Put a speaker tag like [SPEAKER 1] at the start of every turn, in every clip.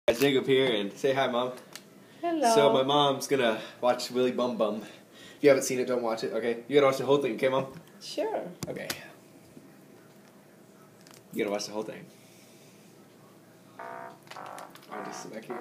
[SPEAKER 1] Jacob here, and say hi, Mom.
[SPEAKER 2] Hello.
[SPEAKER 1] So my mom's gonna watch Willy Bum Bum. If you haven't seen it, don't watch it, okay? You gotta watch the whole thing, okay, Mom?
[SPEAKER 2] Sure.
[SPEAKER 1] Okay. You gotta watch the whole thing. I'll just sit back here.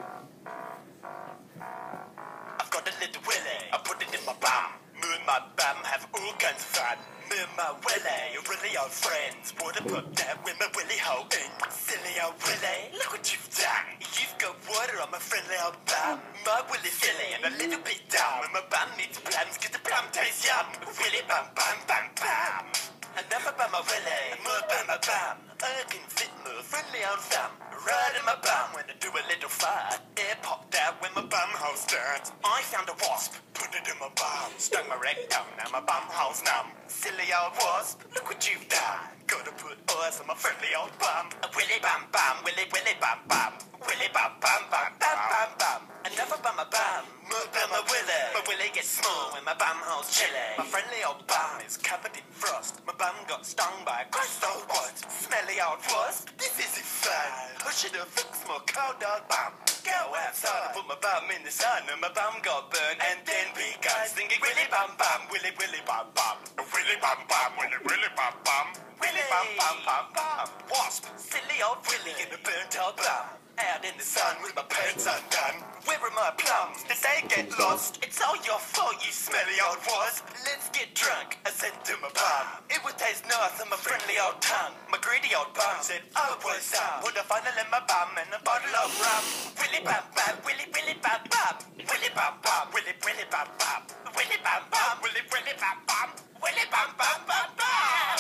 [SPEAKER 3] I've got a little Willy, I put it in my bum. Me and my bum have all kinds of fun. Me and my Willy are really old friends. Wanna put that with my Willy hole in. Silly old Willy, look what you've done. You've got water on my friendly old bum. My Willy's silly and a little bit dumb. And my bum needs plums cause the plum tastes yum. Willy bum bum bum bum. Enough about my Willy, more about my bum. I can fit my friendly old thumb right in my bum when I do a little fart. It popped out when my bum hole starts. I found a wasp, put it in my bum. Stung my rectum, now my bum hole's numb. Silly old wasp, look what you've done. Gotta put oils on my friendly old bum. Willy bum bum, Willy bum bum. Willy bum bum bum bum bum bum. Enough about my bum, more about my Willy. My Willy gets small when my bum hole's chilly. My friendly old bum is covered in frost. My bum got stung by a gross old wasp. Smelly old wasp, this isn't fun. I should have fixed my cold old bum. Go outside, I put my bum in the sun and my bum got burned. And then began singing Willy bum bum, Willy bum bum. Willy bum bum, Willy bum bum. Willy bum bum bum bum. Wasp, silly old Willy in a burnt old bum. Out in the sun with my pants undone. Where are my plums? Did they get lost? It's all your fault, you smelly old wasp. Let's get drunk, I said to my bum. It would taste nice on my friendly old tongue. My greedy old bum said, oh, what's up? Would I find in my bum and a bottle of rum? Willy bum bum, Willy bum bum. Willy bum bum, Willy bum bum. Willy bum bum, Willy bum bum. Willy bum bum bum bum.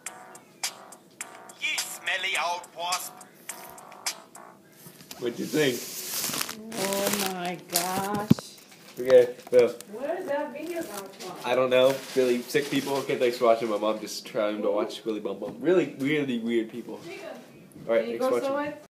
[SPEAKER 3] You smelly old wasp.
[SPEAKER 1] What'd you think?
[SPEAKER 2] Oh my gosh.
[SPEAKER 1] Okay, well,
[SPEAKER 2] Where's that video come from?
[SPEAKER 1] I don't know. Really sick people. Okay, thanks for watching. My mom just trying to watch Willy Bum Bum. Really weird people. Alright,
[SPEAKER 2] Can you
[SPEAKER 1] thanks for
[SPEAKER 2] go
[SPEAKER 1] watching.
[SPEAKER 2] somewhere?